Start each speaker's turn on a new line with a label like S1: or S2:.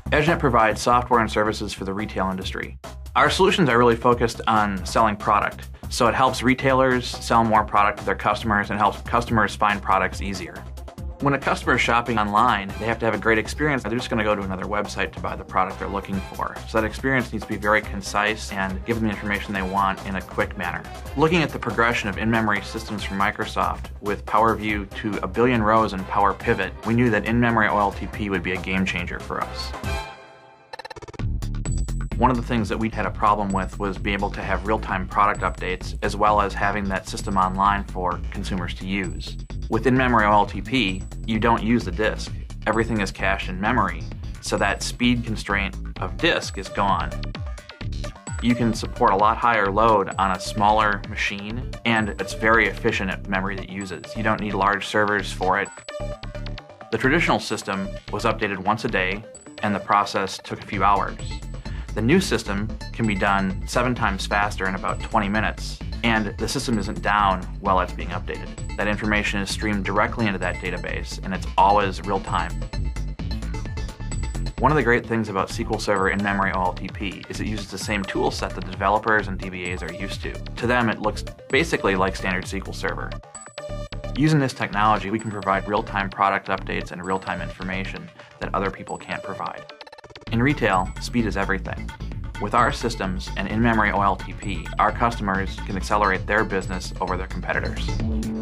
S1: Edgenet provides software and services for the retail industry. Our solutions are really focused on selling product, so it helps retailers sell more product to their customers and helps customers find products easier. When a customer is shopping online, they have to have a great experience. They're just going to go to another website to buy the product they're looking for. So that experience needs to be very concise and give them the information they want in a quick manner. Looking at the progression of in-memory systems from Microsoft with Power View to 1 billion rows in Power Pivot, we knew that in-memory OLTP would be a game changer for us. One of the things that we had a problem with was being able to have real-time product updates as well as having that system online for consumers to use. With in-memory OLTP, you don't use the disk. Everything is cached in memory, so that speed constraint of disk is gone. You can support a lot higher load on a smaller machine, and it's very efficient at memory that uses. You don't need large servers for it. The traditional system was updated once a day, and the process took a few hours. The new system can be done 7 times faster in about 20 minutes, and the system isn't down while it's being updated. That information is streamed directly into that database, and it's always real time. One of the great things about SQL Server in-memory OLTP is it uses the same tool set that the developers and DBAs are used to. To them, it looks basically like standard SQL Server. Using this technology, we can provide real-time product updates and real-time information that other people can't provide. In retail, speed is everything. With our systems and in-memory OLTP, our customers can accelerate their business over their competitors.